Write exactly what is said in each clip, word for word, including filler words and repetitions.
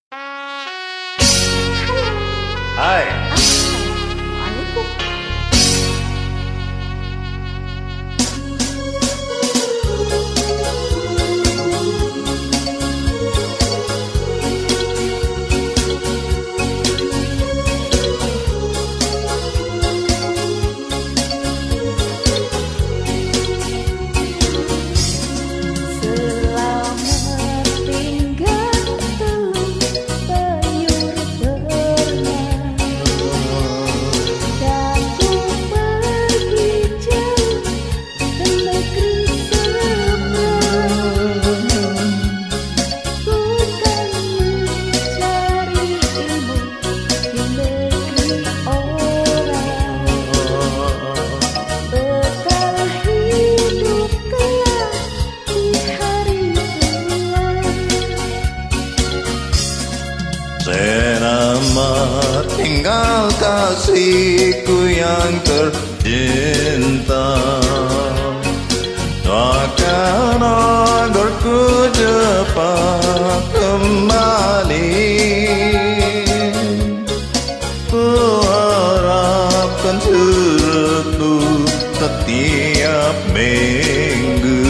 Hai. Assalamualaikum. Selamat tinggal kasihku yang tercinta. Doakan agar ku cepat kembali. Ku harapkan suratmu setiap minggu,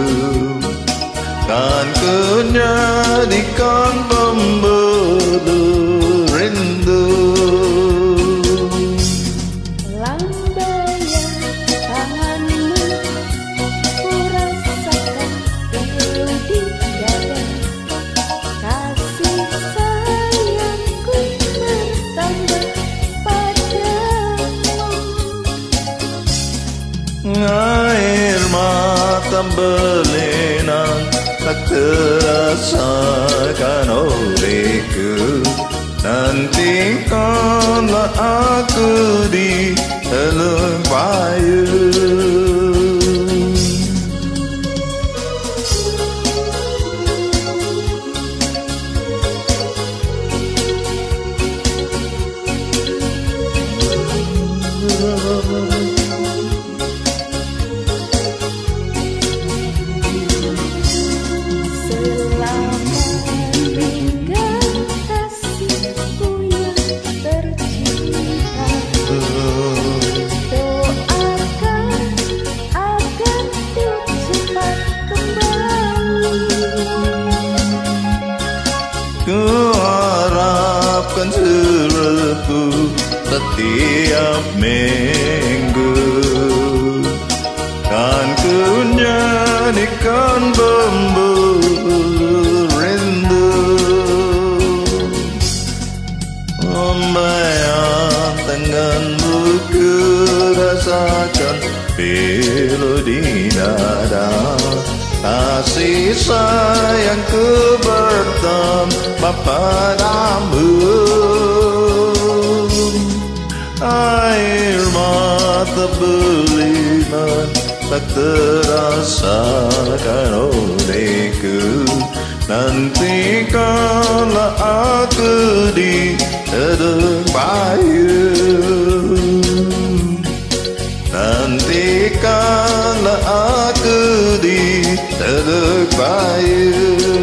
kan ku jadikan pemburu rindu. Lambaian tanganmu ku rasakan di dada. Kasih sayangku bertambah padamu. Air mata berlinang tak terasakan olehku. Nantikanlah aku di teluk bayu. Ku harapkan suratmu setiap minggu, kan ku jadikan pemburu rindu. Lambaian tanganmu ku rasakan pilu di dada. Kasih sayangku bertambah padamu. Air mata berlinang tak terasakan olehku. Nantikanlah aku di teluk bayu. Nantikanlah aku di teluk bayu.